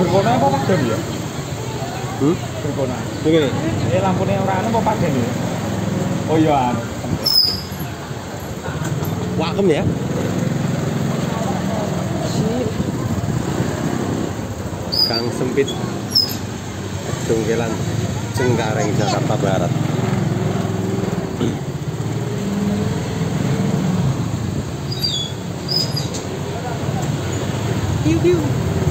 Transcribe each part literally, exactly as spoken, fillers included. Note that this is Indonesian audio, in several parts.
Berkona apa padang ya? Hmm? Berkona. Begini. Ini lampunya orang apa padang ya? Oh iya. Wakem ya. Gang sempit Dongkelan Cengkareng Jakarta Barat. Piu piu.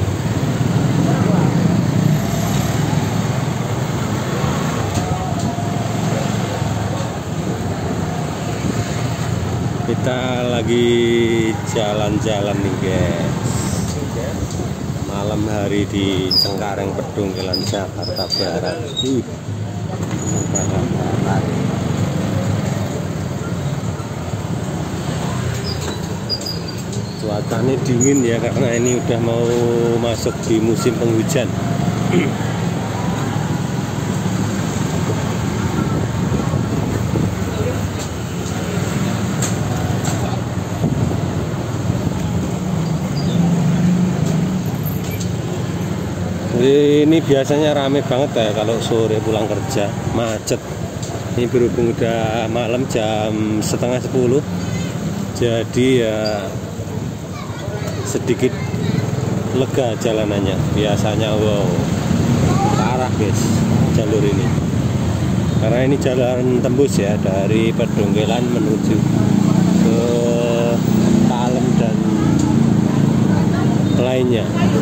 Kita lagi jalan-jalan nih guys, malam hari di Cengkareng Pedongkelan Jakarta Barat. Ih, cuacanya dingin ya karena ini udah mau masuk di musim penghujan. Ini biasanya rame banget ya kalau sore pulang kerja, macet. Ini berhubung udah malam jam setengah sepuluh, jadi ya sedikit lega jalanannya. Biasanya wow parah guys jalur ini, karena ini jalan tembus ya dari Pedongkelan menuju ke Palem dan lainnya.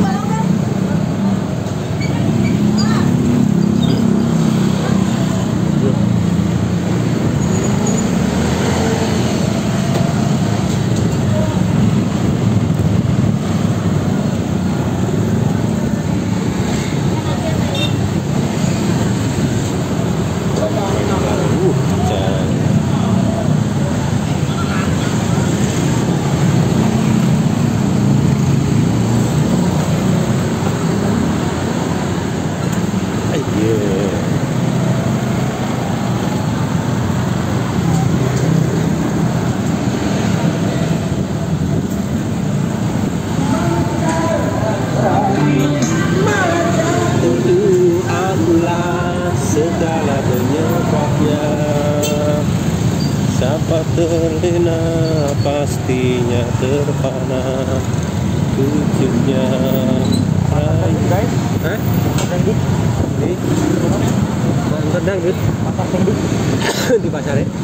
Segala penyebabnya, siapa terlena pastinya terpana ujungnya. Guys, hah? dangdut. Ini nonton dangdut. Pasar dangdut Di pasar ya?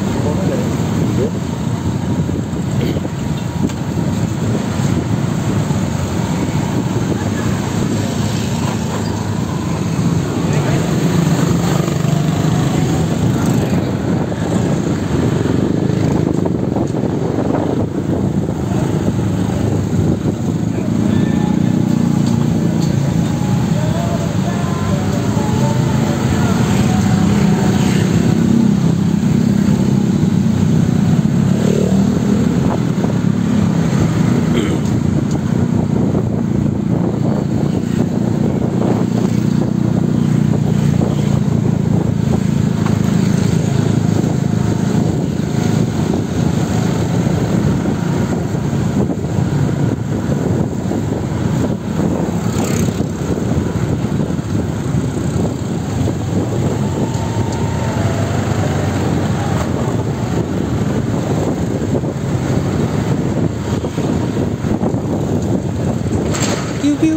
Piu piu.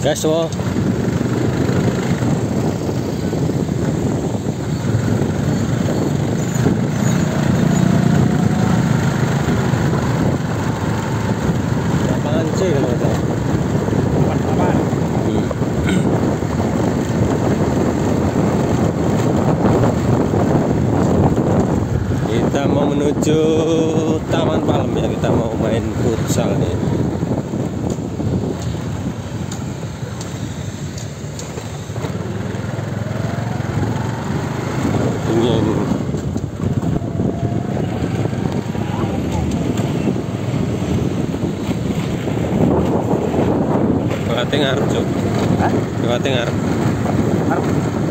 Gas wo. Lapangan C kalau nggak salah. Lapangan. Hmm. Kita mau menuju Taman Palem ya, kita mau main futsal nih. Dingin. Lewat ngarep, Cuk. Hah? Lewat ngarep. Ngarep.